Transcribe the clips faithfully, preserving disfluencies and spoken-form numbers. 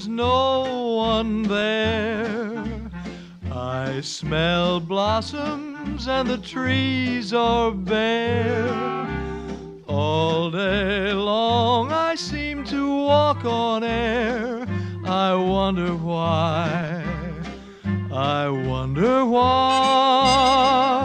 there's no one there. I smell blossoms and the trees are bare. All day long I seem to walk on air. I wonder why, I wonder why.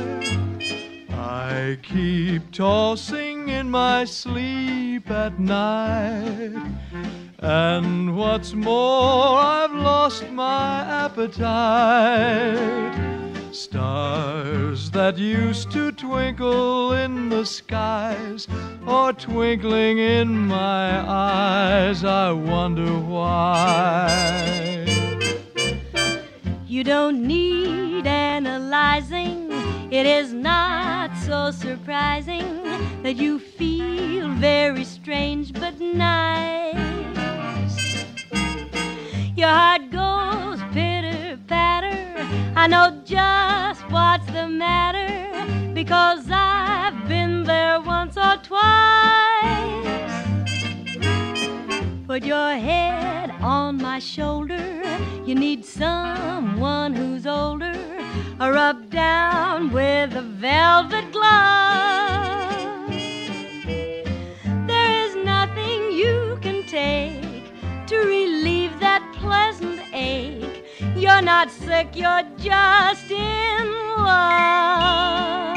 I keep tossing in my sleep at night, and what's more, I've lost my appetite. Stars that used to twinkle in the skies are twinkling in my eyes. I wonder why. You don't need analyzing. It is not so surprising that you feel very strange but nice. Your heart goes pitter-patter. I know just what's the matter, because I've been there once or twice. Put your head on my shoulder. You need someone who's older, or rub down with a velvet glove. There is nothing you can take to relieve that pleasant ache. You're not sick, you're just in love.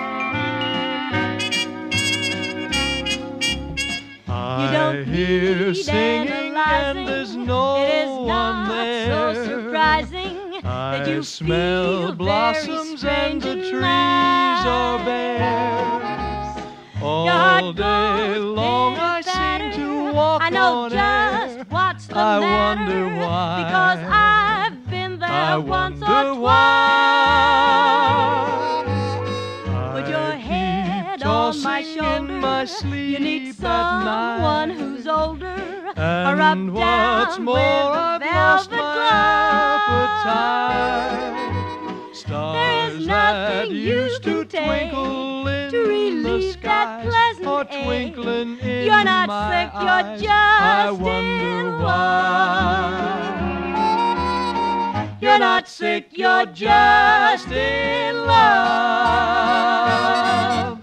You don't hear need singing analyzing. and there's no it is one not there. so surprising I that you smell feel blossoms very and strange the and trees are nice. bare. Your heart All day goes long I pitter-patter. seem to walk I know on just air. what's the I matter, wonder why. because I've been there I once wonder or why. twice. Put your I head keep on my tossing shoulder. in my sleep You need at someone night. who's older, or And up what's down more, with a I've lost velvet my glove. appetite. There is Stars that nothing you used to can take twinkle in to relieve the that skies pleasant are ache. twinkling in You're not my sick, eyes. you're just I wonder in why. You're not sick, you're just in love.